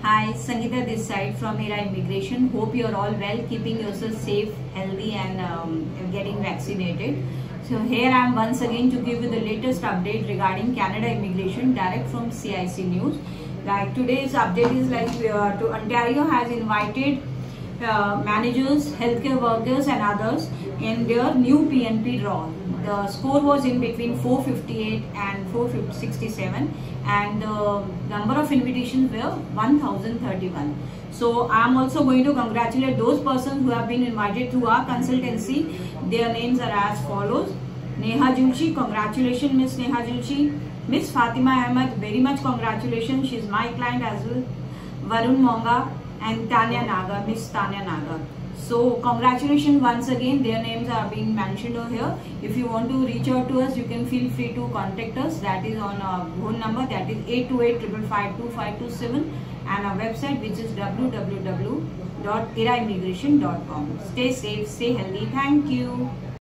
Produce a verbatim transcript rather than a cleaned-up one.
Hi, Sangeeta this side from Era Immigration. Hope you're all well, keeping yourself safe, healthy and um, getting vaccinated. So here I am once again to give you the latest update regarding Canada immigration direct from C I C News. Like today's update is like uh, to Ontario has invited uh, managers, healthcare workers and others in their new P N P draw. The score was in between four fifty-eight and four sixty-seven and the number of invitations were one thousand thirty-one. So I am also going to congratulate those persons who have been invited through our consultancy. Their names are as follows. Neha Julchi, congratulations Miss Neha Julchi. Miss Fatima Ahmed, very much congratulations. She is my client as well. Varun Monga and Tanya Naga, Miss Tanya Naga. So congratulations once again. Their names are being mentioned over here. If you want to reach out to us, you can feel free to contact us. That is on our phone number, that is eight two eight, five five two, five two seven, and our website, which is w w w dot era immigration dot com. Stay safe, stay healthy. Thank you.